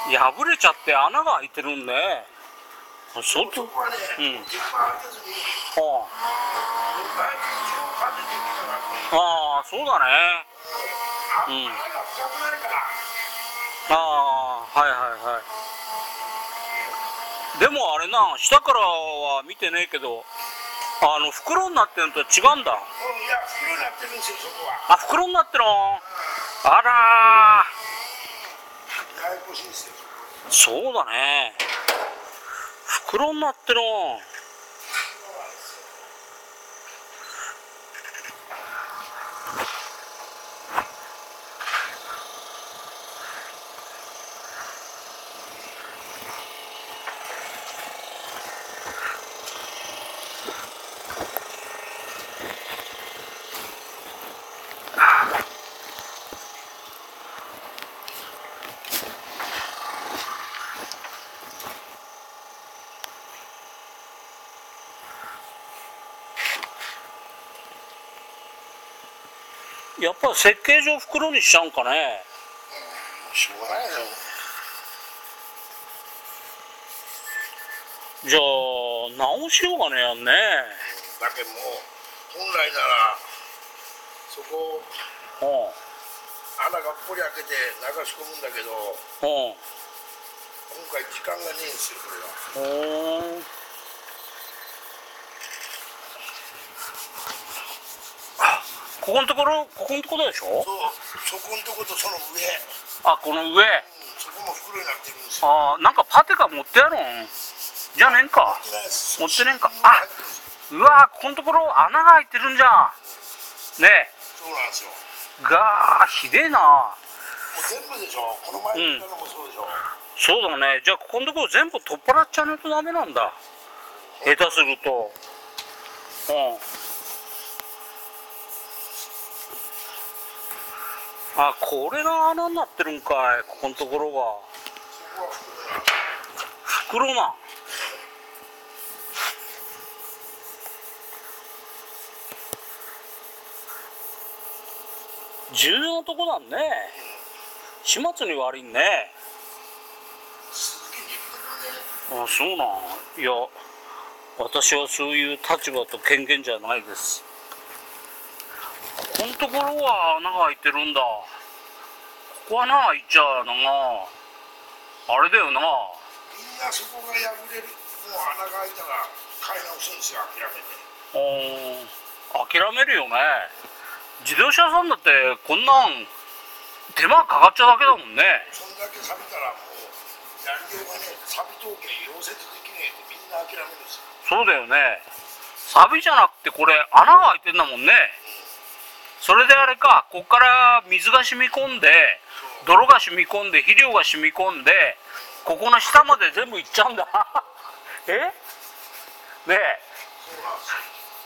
破れちゃって穴が開いてるんで、相当。 そこはね、 うん。 いっぱい開けずに、 はああ、ああ、そうだね。うん。 穴が深くなるから。 ああ、はいはいはい。でもあれな、下からは見てねえけど、袋になってるのと違うんだ。 いや、袋になってるんですよ、そこは。 あ、袋になってるの。あらー。ややこしいんですよ。 そうだね。袋になってるの。やっぱ設計上袋にしちゃうんかね。 しょうがないよ。 じゃあ直しようがねえやんね。 だけども本来ならそこうん穴がっぽり開けて流し込むんだけど、 うん。 今回時間がねえんですよ、これが。 ここのところでしょ。 そこのとことその上、 あ、この上。 そこも袋になってるんですよ。 あ、なんかパテか持ってやろんじゃねえんか。持ってねえんか。あ、うわ、ここのところ穴が開いてるんじゃんねえ。 そうなんですよ。 がひでえな。 もう全部でしょ、この前言ったのもそうでしょ。 そうだね。じゃあここのところ全部取っ払っちゃわないとダメなんだ、下手すると。あ、これが穴になってるんかい、ここのところが。 そこは袋な。重要なとこだね。始末に悪いね。あ、そうなん。いや、私はそういう立場と権限じゃないです。ここのところは穴が開いてるんだ。ここ穴が開いちゃうな。あれだよな。 みんなそこが破れる、もう穴が開いたら買い直すんですよ、諦めて。 諦めるよね。自動車屋さんだってこんなん手間かかっちゃうだけだもんね。 そんだけ錆びたらもうやりようがね、錆び統計溶接できねえってみんな諦めるんですよ。 そうだよね。錆びじゃなくてこれ穴が開いてんだもんね。それであれか、こっから水が染み込んで、泥が染み込んで、肥料が染み込んで、ここの下まで全部いっちゃうんだ。え？ねえ。 そうなんですよ。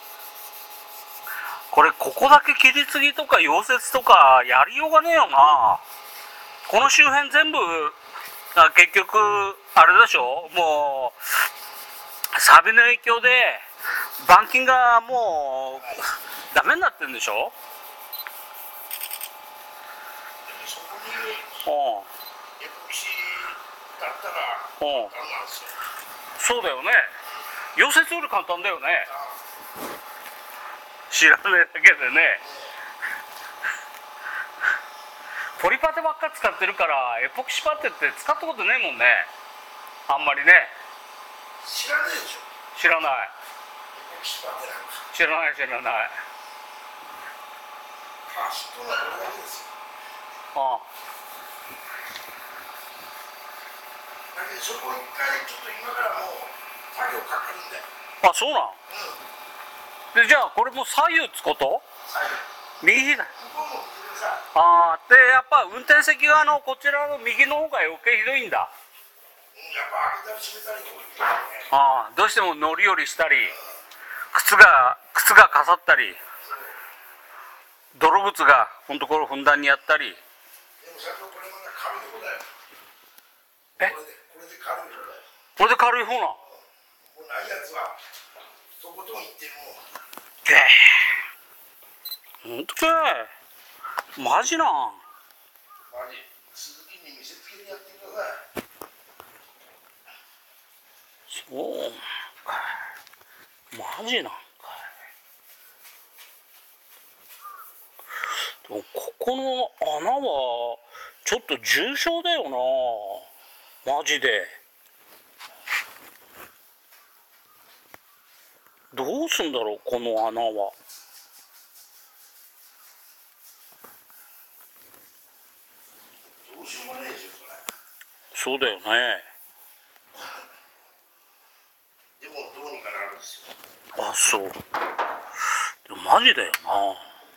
これここだけ切り継ぎとか溶接とかやりようがねえよな。この周辺全部結局あれでしょ、もう錆の影響で板金がもうダメになってるんでしょ。 そこにエポキシだったら簡単なんですよ。 そうだよね。溶接より簡単だよね。知らねえだけでね。ポリパテばっか使ってるからエポキシパテって使ったことねえもんね、あんまりね。 知らねえでしょ。 知らない。 エポキシパテなんか知らない知らない。 知っとるのはこれだけですよ。だけどそこ一回ちょっと今からもう作業かかるんで。 あ、そうなん。で、じゃあこれも左右つこと？右左。 向こうも見てください。 でやっぱ運転席側のこちらの右の方が余計ひどいんだ。 やっぱ開けたり閉めたりとかね。 どうしても乗り降りしたり、靴がかさったり、泥物がこのところふんだんにやったり。 でも社長これまだ軽い方だよ。これで軽い方だよ。 これで軽い方な。 もうないやつはとことんいってもう。 ほんとかい。マジなん。 マジ鈴木に見せつけてやってください。 そうかい。マジなんかい。でもここの穴はちょっと重症だよな、マジで。どうすんだろうこの穴は。 どうしようもないでしょそれ。 そうだよね。 でもどうにかなるんですよ。 あ、そう。でもマジだよな。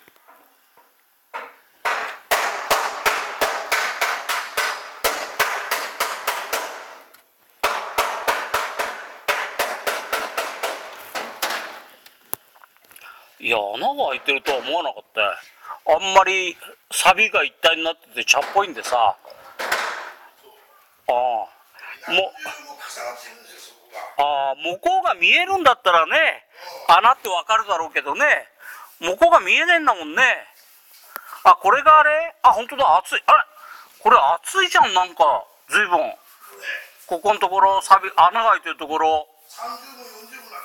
いや、穴が開いてるとは思わなかったよ。あんまりサビが一体になってて茶っぽいんでさ。ああ。もう、 重なってるんですよそこが。 ああ、向こうが見えるんだったらね、穴ってわかるだろうけどね、向こうが見えねえんだもんね。あ、これがあれ？あ、本当だ、熱い。あれ？これ熱いじゃん、なんか、ずいぶん。ここのところ、サビ、穴が開いてるところ。 30分40分な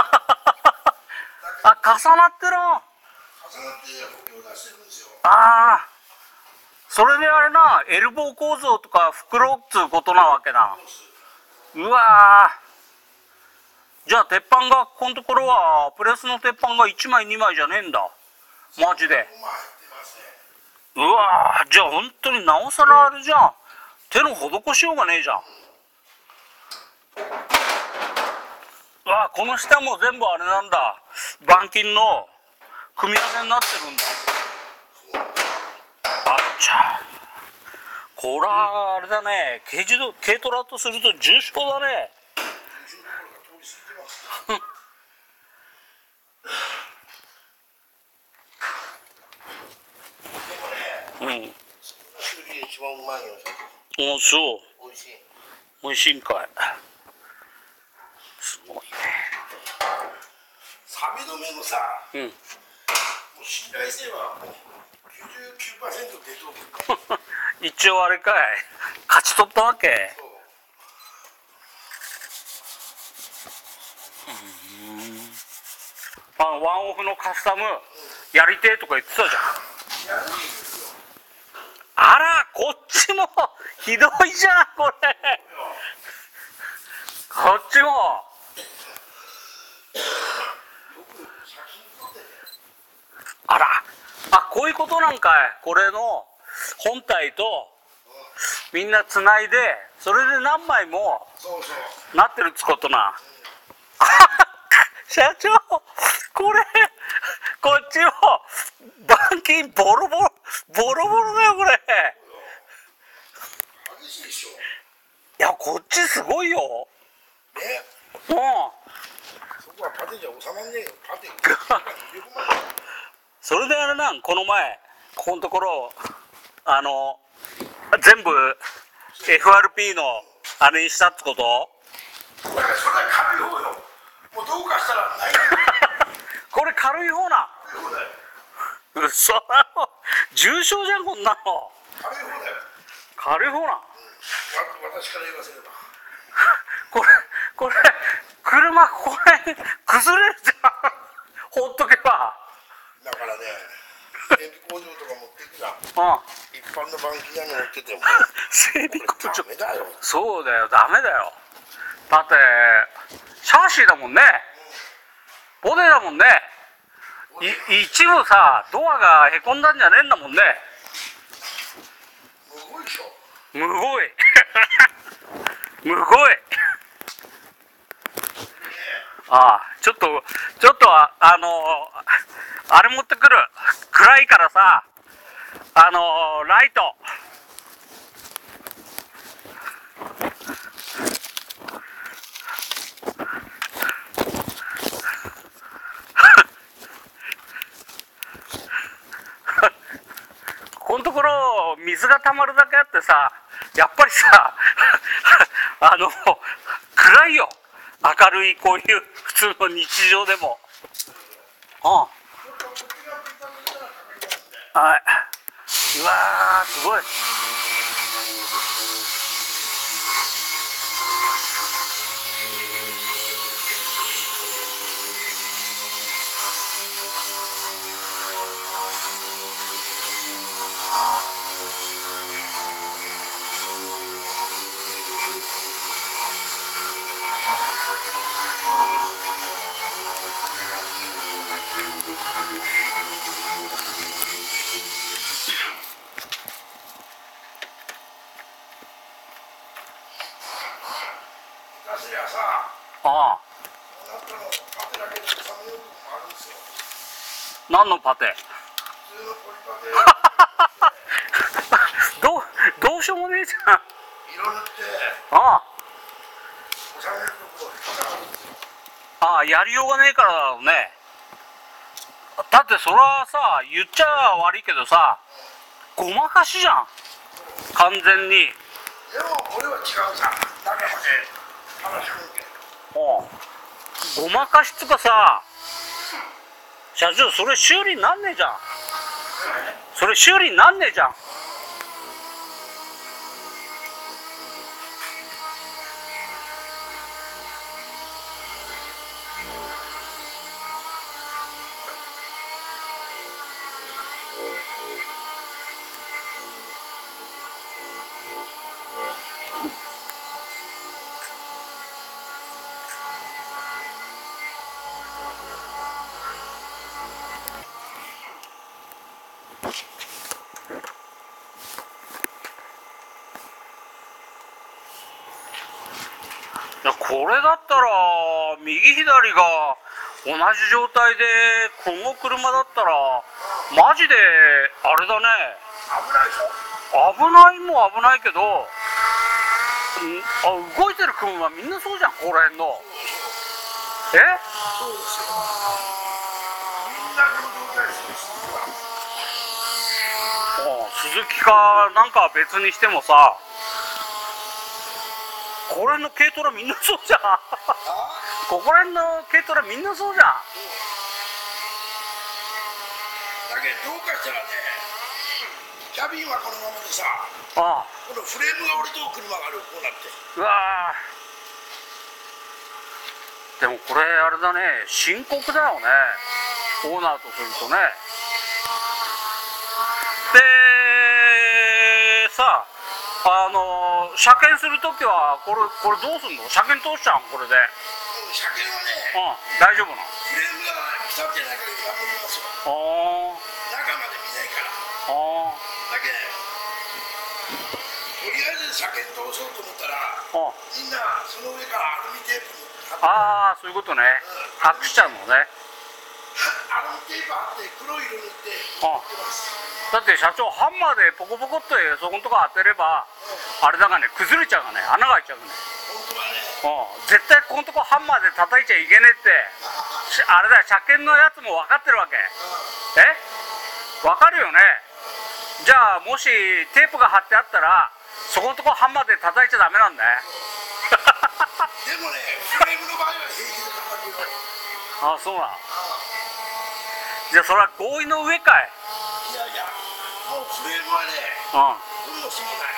ってあ、重なってる。 重なって補強出してるんですよ。 ああ。それであれな、エルボー構造とか袋っつうことなわけだ。うわー。じゃあ鉄板がここのところはプレスの鉄板が1枚2枚じゃねえんだ、マジで。うわー、じゃあ本当になおさらあれじゃん、手の施しようがねえじゃん。うわー、この下も全部あれなんだ、板金の組み合わせになってるんだ。あっちゃ、こらあれだね、軽トラとすると重傷だね。うん。 一番うまいよ。 お、そう。 美味しい。 美味しいんかい。すごいね。 サビ止めのさ、 うん。 もう信頼性はもう 99% 出とる。 一応あれかい、勝ち取ったわけ。ワンオフのカスタムやりてえとか言ってたじゃん。あら、こっちもひどいじゃんこれ。こっちも。あら、あ、こういうことなんかい。これの本体とみんなつないで、それで何枚もなってるっつことな。社長、これこっちも板金ボロボロだよこれ。 激しいでしょ。 いや、こっちすごいよ。 ね。 うん。 そこはパテじゃ収まんねえよ。パテ。 それであれなん、この前ここのところ全部 FRP のあれにしたってこと？ それは軽い方よ。もうどうかしたらない。 これ軽い方な。うそだろ、重症じゃんこんなの。 軽い方だよ。 軽い方な。 私から言わせれば。 これ車ここら辺崩れるじゃん。ほっとけば。 だからね、整備工場とか持ってきた。一般の板金屋に持ってても整備工場ダメだよ。 そうだよ、ダメだよ。だってシャーシーだもんね、ボディだもんね。一部さ、ドアがへこんだんじゃねえんだもんね。 むごいでしょ。 むごいむごい。ああ、ちょっとあれ持ってくる。暗いからさ、ライト。このところ水が溜まるだけあってさ、やっぱりさ暗いよ、明るいこういう普通の日常でも。はい、うわー、すごい。 すりゃさ、 ああ、 あなたのパテだけで3億もあるんですよ。 何のパテ？ 普通のポリパテどうしようもねえじゃん。 色塗ってああ、 収めるとこ引っかかるんですよ。 ああ、やりようがねえからだろうね。だってそれはさ、言っちゃ悪いけどさ、ごまかしじゃん、完全に。 でも俺は違うさ、中まで話しるけごまかしつかさ、社長それ修理になんねえじゃん。それ修理になんねえじゃん。いや、これだったら右左が同じ状態でこの車だったらマジであれだね。 危ないでしょ。 危ないも危ないけど、動いてる車はみんなそうじゃん、ここら辺の。え？ そうですよ。みんなこの状態ですよ、 鈴木かなんか別にしてもさ、これの軽トラみんなそうじゃん。ここら辺の軽トラみんなそうじゃん。 だけどどうかしたらね、キャビンはこのままでさ、 ああ、 このフレームが俺と車がある、こうなって。 うわー、でもこれあれだね、深刻だよね、オーナーとするとね。でさ、車検するときはこれどうすんの？車検通しちゃうんこれで。 車検はね、 大丈夫なの？ フレームが腐ってないから守りますよ。中まで見ないから。だけどとりあえず車検通そうと思ったら、みんなその上からアルミテープに貼って。 ああ、そういうことね。隠しちゃうのね。 アルミテープ貼って黒い色塗って売ってます。 だって社長、ハンマーでポコポコっとそこのとこ当てれば、あれだがね、崩れちゃうがね、穴が開いちゃうがね。 本当はね。 絶対ここのとこハンマーで叩いちゃいけねえって、あれだ、車検のやつも分かってるわけ。分かるよね。じゃあもしテープが貼ってあったら、そこのとこハンマーで叩いちゃダメなんだよ。 でもね、フレームの場合は平気で叩くよ。 ああ、そうなの。じゃあそれは合意の上かい。 いやいや、もうフレームはね、どれもすもない。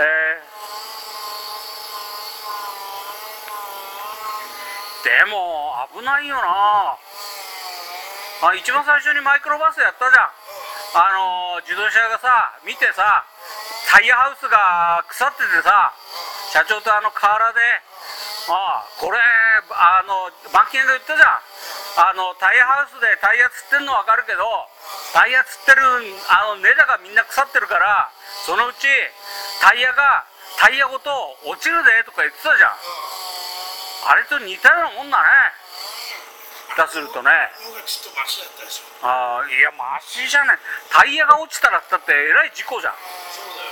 でも危ないよな。一番最初にマイクロバスやったじゃん。自動車がさ、見てさ、タイヤハウスが腐っててさ、社長と河原で、これ板金で言ったじゃん。タイヤハウスでタイヤつってんの分かるけど、タイヤつってる根だがみんな腐ってるから、そのうちタイヤごと落ちるでとか言ってたじゃん。あれと似たようなもんだね。だするとね。 ちょっとマシだったでしょ。 いやマシじゃない。タイヤが落ちたらだってえらい事故じゃん。 そうだよ。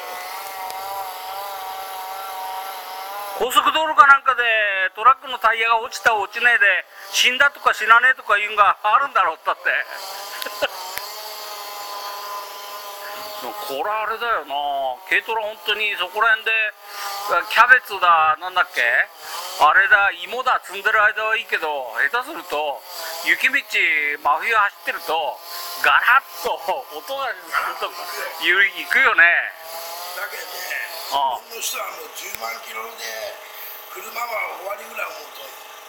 高速道路かなんかでトラックのタイヤが落ちた落ちねえで死んだとか死なねえとかいうんがあるんだろうったって。でもこれあれだよな、軽トラ本当にそこら辺でキャベツだなんだっけあれだ芋だ積んでる間はいいけど、下手すると雪道真冬走ってるとガラッと音がすると行くよね。 だけどね、日本の人はもう10万キロで車は終わりぐらい思うと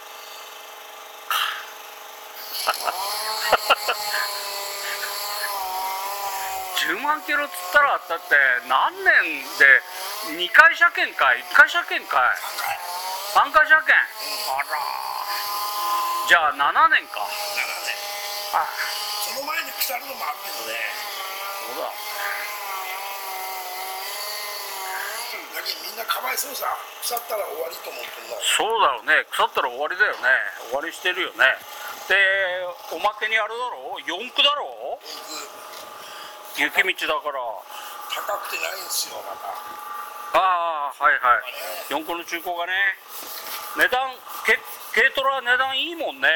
10万キロっつったらだって何年で2回車検か1回車検かい3回車検、あらじゃあ7年か。 7年。その前に腐るのもあるけどね。 そうだ。 だけど近みんなかわいそうさ、腐ったら終わりと思ってんの。 そうだろうね、腐ったら終わりだよね、終わりしてるよね。で、おまけにあれだろう、四駆だろう、雪道だから高くてないんですよ、また。 ああ、はいはい、四駆の中古がね、値段、軽トラは値段いいもんね。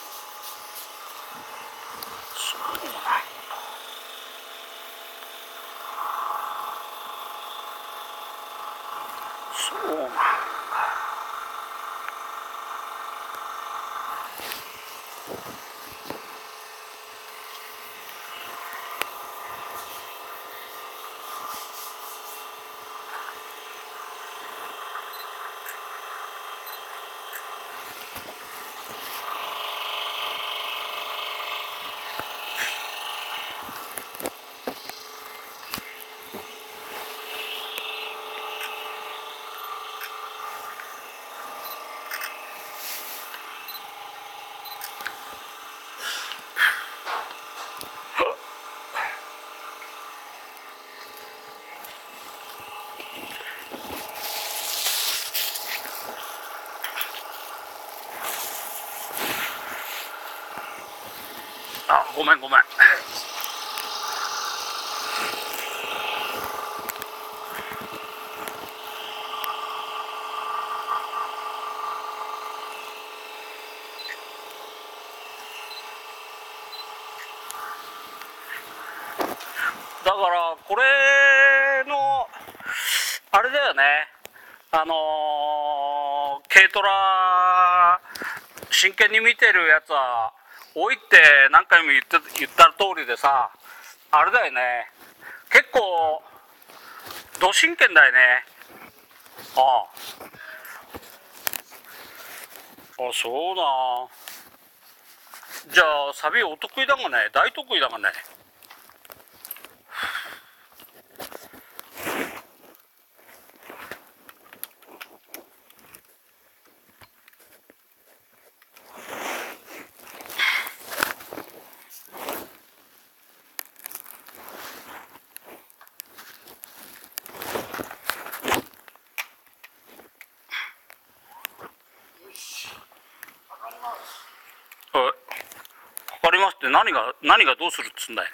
そうなんだ。そうなんだ。あ、ごめんごめん。だからこれのあれだよね、軽トラ真剣に見てるやつは多いって何回も言った通りでさ、あれだよね、結構ど真剣だよね。ああ、そうな。じゃあサビお得意だがね、大得意だがね。かかりますって何がどうするっつうんだよ。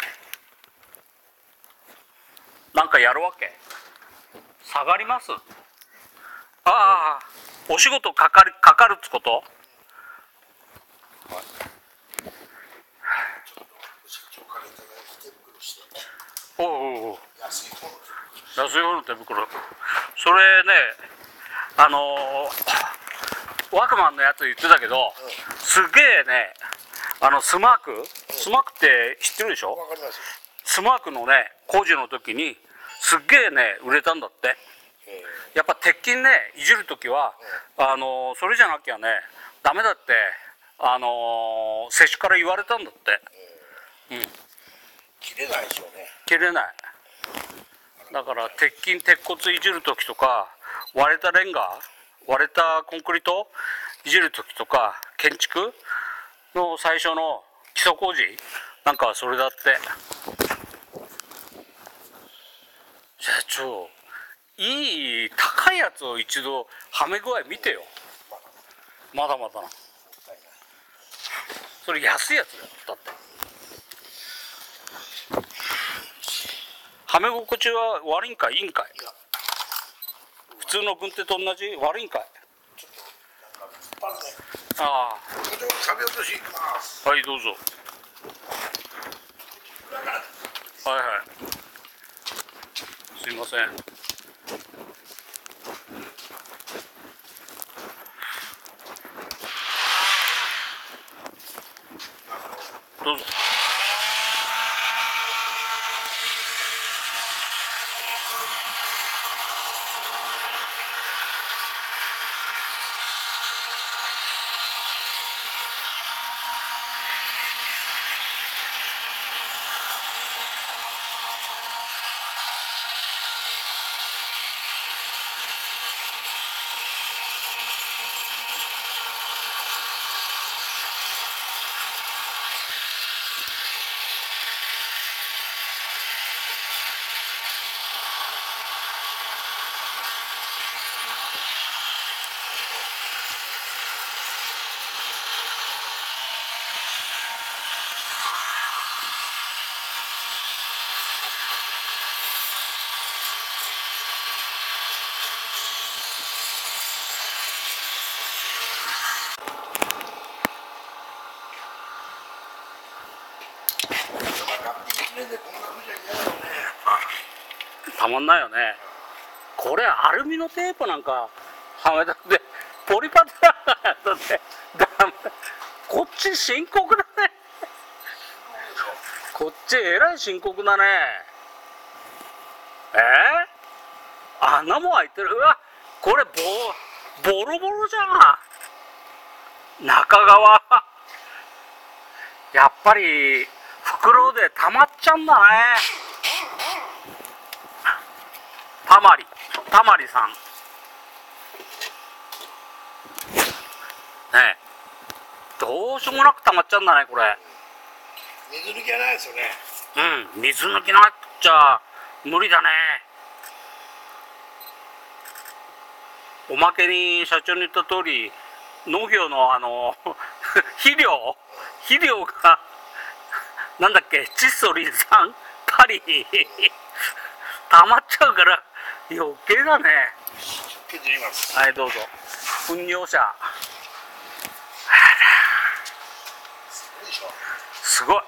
なんかやるわけ？下がります？ああ、お仕事かかるっつこと？おうおうおう、安い方の手袋。それね、ワークマンのやつ言ってたけど、すげえね、スマークって知ってるでしょ？ わかります。 スマークのね工事の時にすっげえね売れたんだって。やっぱ鉄筋ねいじる時は、それじゃなきゃねダメだって、施主から言われたんだって。 切れないでしょうね。 切れない。だから鉄筋鉄骨いじる時とか、割れたレンガ、割れたコンクリートいじる時とか、建築の最初の基礎工事なんかはそれだって。社長、いい高いやつを一度はめ具合見てよ。まだまだな。それ安いやつだよ、だって。はめ心地は悪いんかいいんかい？普通の軍手と同じ悪いんかい？ああ、 食べ落としいきます。 はい、どうぞ。はいはい、すいません。どうぞ。 まんないよね。これアルミのテープなんかはめたってポリパテだってダメ。こっち深刻だね。こっちえらい深刻だね。穴も開いてる。うわ、これボロボロじゃん。中側やっぱり袋で溜まっちゃうんだね。たまりさんねえ、どうしようもなく溜まっちゃうんだねこれ。 水抜きはないですよね。 うん、水抜きなくちゃ無理だね。おまけに社長に言った通り、農業の肥料がなんだっけ、窒素リン酸パリ溜まっちゃうから余計だね。 削ります。 はい、どうぞ。糞尿車すごい、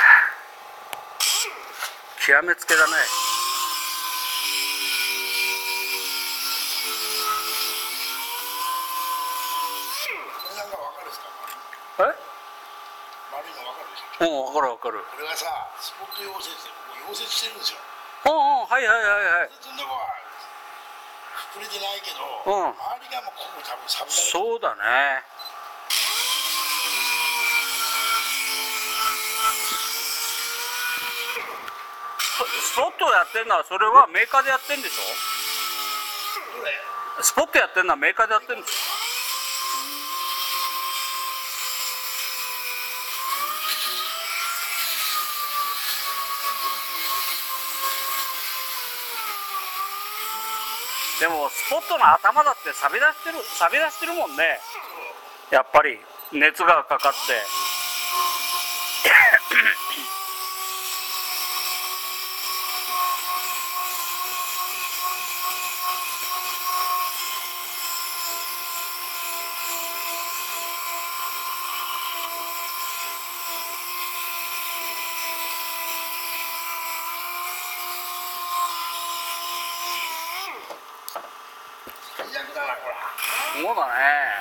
極めつけだね。 なんかわかるですか？ え？ 丸いのわかるでしょ？ うん、わかるわかる。 これがさ、スポット溶接で溶接してるんですよ。 はいはいはいはい。 そのとこは膨れてないけど、 うん、 周りがもうここ多分サビだ。 そうだね。スポットやってんのはそれはメーカーでやってんでしょ？ どれ？ スポットやってんのはメーカーでやってんでしょ？でもスポットの頭だって錆び出してるもんね。やっぱり熱がかかって最悪だなこれ。 そうだね。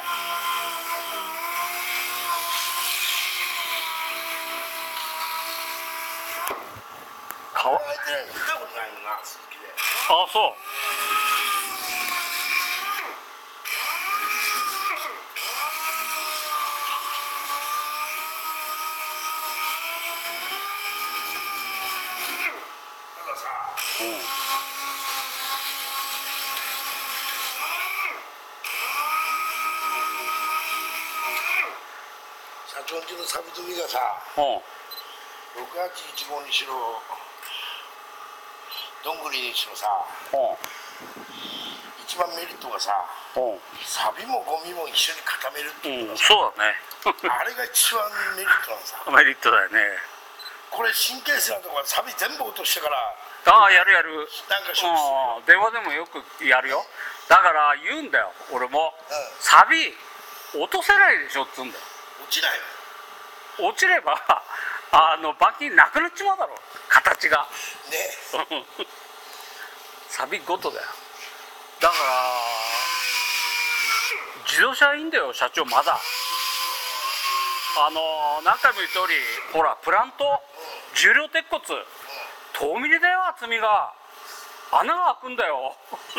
開いてないの見たことないのな、鈴木で。 あ、そう。 たださ、社長んちのサビ飛びがさ、6815にしろ、どんぐりにしろさ、一番メリットがさ、サビもゴミも一緒に固めるっていうのがさ、 そうだねあれが一番メリットなんさ。 メリットだよね。 これ神経質なところサビ全部落としてから、 ああ、やる。 なんかします電話でもよくやるよ。だから言うんだよ、俺も。サビ落とせないでしょっつうんだよ。 落ちないの。 落ちれば板金なくなっちまうだろ、形がね。 サビごとだよ。だから自動車いいんだよ社長、まだ何回も言った通り、ほらプラント重量鉄骨遠ミリだよ、厚みが穴が開くんだよ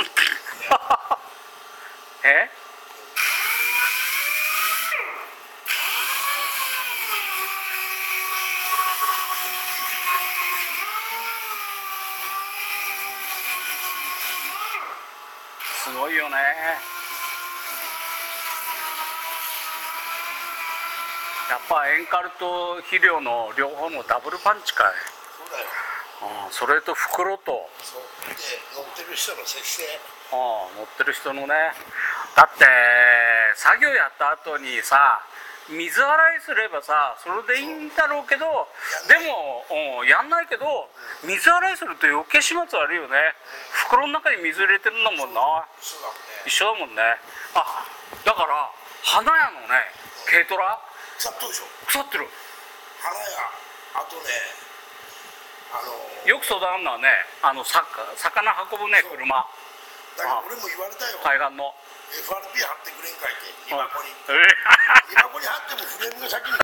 すごいよね。やっぱエンカルと肥料の両方のダブルパンチかい。 そうだよ。 それと袋とそうで乗ってる人の節制。 乗ってる人のね。だって作業やった後にさ、水洗いすればさそれでいいんだろうけど、でもやんないけど、水洗いすると余計始末悪いよね。袋の中に水入れてるんだもんな。 そうだもんね。 一緒だもんね。だから花屋のね軽トラ腐ったでしょ。 腐ってる。 花屋、あとね、 よく相談あんのはね、魚運ぶね、車。 だから俺も言われたよ、 海岸の FRP 貼ってくれんかいって、荷箱に。 え荷箱に貼ってもフレームが先に